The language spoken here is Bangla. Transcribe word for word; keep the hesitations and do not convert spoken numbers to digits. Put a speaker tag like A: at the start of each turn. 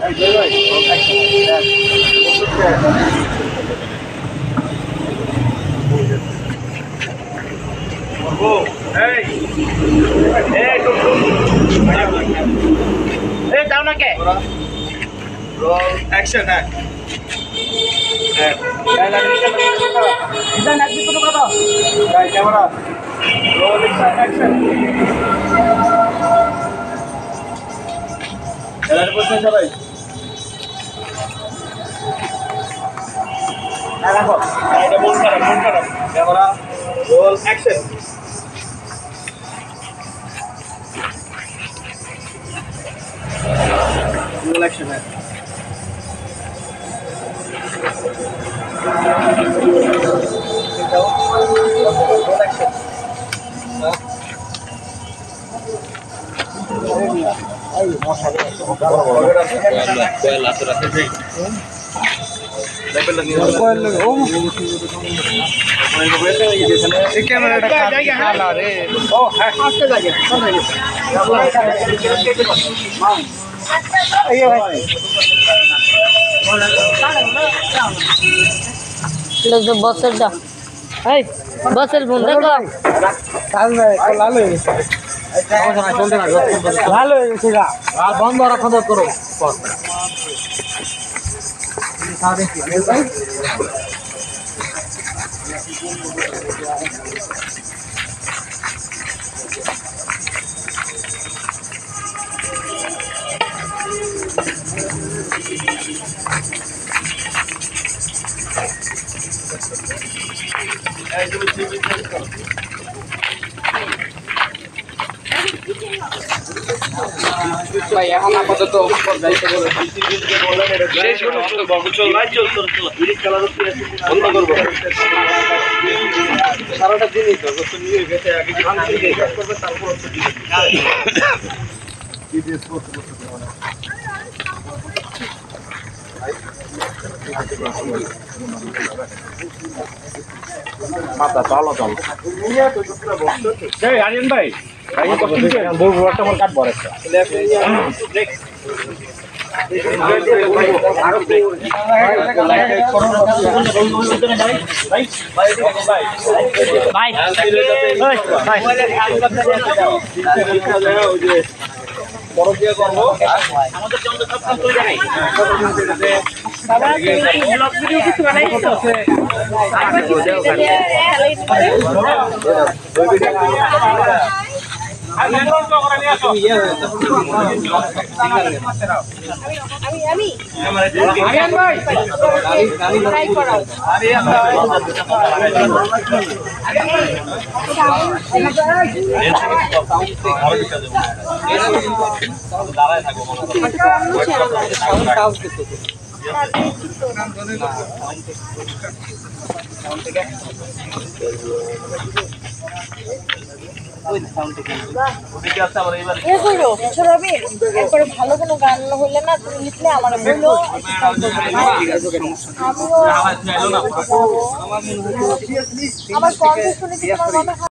A: যাও না কে
B: অ্যাকশন হ্যাঁ ক্যামেরা রোল অ্যাকশন এলার বসে সবাই রাখো এটা মন করো মন করো camera roll action roll action হ্যাঁ
C: বসের যা এই বসের বোন দেখো
B: লাল হয়ে গেছে লাল হয়ে গেছে লাল বন্ধ রাখো করো এখন আপাতত সারাটা দিনই তো মাথা ভালো চল আরিয়ান ভাই বউ একটা আমার কাট বড় একটা বড় দিয়ে করবো আমাদের জন্য সব কাজ করে যাই বাবা ব্লগ ভিডিও কিছু বানাইছো আমি আমি আরিয়ান ভাই ট্রাই করো আরিয়ান ভাই দাঁড়ায় থাকো
C: ভালো কোনো গান হইলে না তুমি লিখলে আমার বললো আমার কণ্ঠ শুনে